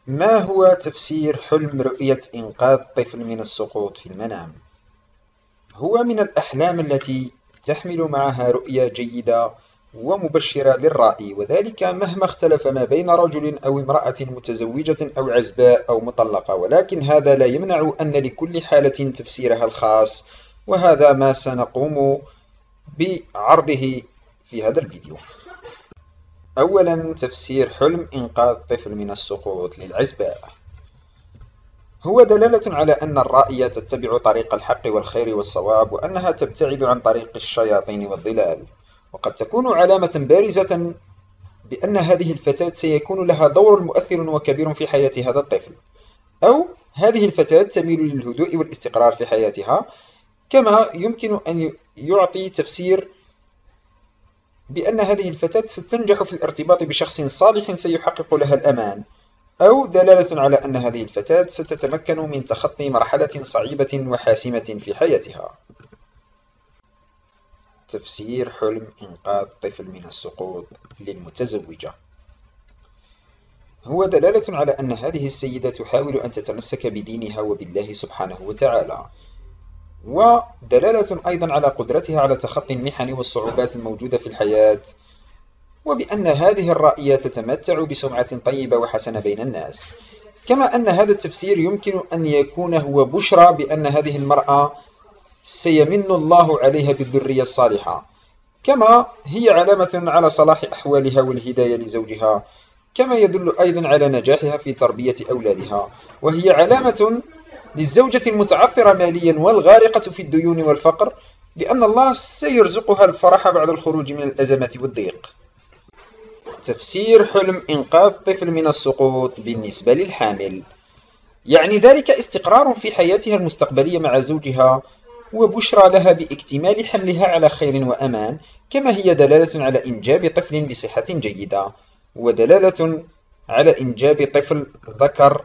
ما هو تفسير حلم رؤية إنقاذ طفل من السقوط في المنام؟ هو من الأحلام التي تحمل معها رؤية جيدة ومبشرة للرائي، وذلك مهما اختلف ما بين رجل أو امرأة متزوجة أو عزباء أو مطلقة، ولكن هذا لا يمنع أن لكل حالة تفسيرها الخاص، وهذا ما سنقوم بعرضه في هذا الفيديو. أولا، تفسير حلم إنقاذ طفل من السقوط للعزباء. هو دلالة على أن الرائية تتبع طريق الحق والخير والصواب، وأنها تبتعد عن طريق الشياطين والضلال، وقد تكون علامة بارزة بأن هذه الفتاة سيكون لها دور مؤثر وكبير في حياة هذا الطفل، أو هذه الفتاة تميل للهدوء والاستقرار في حياتها. كما يمكن أن يعطي تفسير بأن هذه الفتاة ستنجح في الارتباط بشخص صالح سيحقق لها الأمان، أو دلالة على أن هذه الفتاة ستتمكن من تخطي مرحلة صعيبة وحاسمة في حياتها. تفسير حلم إنقاذ طفل من السقوط للمتزوجة. هو دلالة على أن هذه السيدة تحاول أن تتمسك بدينها وبالله سبحانه وتعالى، ودلالة أيضا على قدرتها على تخطي المحن والصعوبات الموجودة في الحياة، وبأن هذه الرائية تتمتع بسمعة طيبة وحسنة بين الناس. كما أن هذا التفسير يمكن أن يكون هو بشرى بأن هذه المرأة سيمن الله عليها بالذرية الصالحة، كما هي علامة على صلاح أحوالها والهداية لزوجها، كما يدل أيضا على نجاحها في تربية أولادها، وهي علامة للزوجة المتعثرة ماليا والغارقة في الديون والفقر، بأن الله سيرزقها الفرح بعد الخروج من الأزمات والضيق. تفسير حلم إنقاذ طفل من السقوط بالنسبة للحامل، يعني ذلك استقرار في حياتها المستقبلية مع زوجها، وبشرى لها باكتمال حملها على خير وأمان، كما هي دلالة على إنجاب طفل بصحة جيدة، ودلالة على إنجاب طفل ذكر.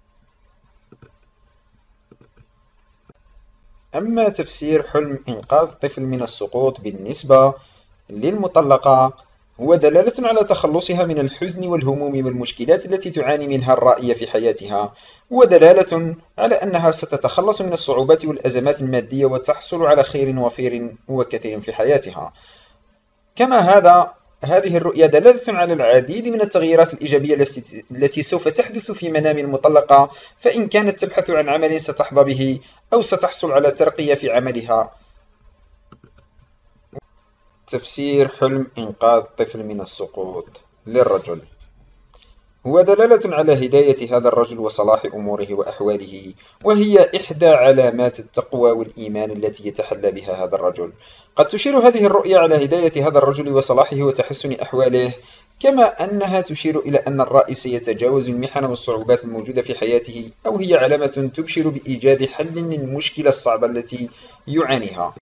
أما تفسير حلم إنقاذ طفل من السقوط بالنسبة للمطلقة، هو دلالة على تخلصها من الحزن والهموم والمشكلات التي تعاني منها الرائية في حياتها، ودلالة على أنها ستتخلص من الصعوبات والأزمات المادية وتحصل على خير وفير وكثير في حياتها. كما هذه الرؤية دلالة على العديد من التغييرات الإيجابية التي سوف تحدث في منام المطلقة، فإن كانت تبحث عن عمل ستحظى به، أو ستحصل على ترقية في عملها. تفسير حلم إنقاذ طفل من السقوط للرجل، هو دلالة على هداية هذا الرجل وصلاح أموره وأحواله، وهي إحدى علامات التقوى والإيمان التي يتحلى بها هذا الرجل. قد تشير هذه الرؤية على هداية هذا الرجل وصلاحه وتحسن أحواله، كما أنها تشير إلى أن الرائي سيتجاوز المحن والصعوبات الموجودة في حياته، أو هي علامة تبشر بإيجاد حل للمشكلة الصعبة التي يعانيها.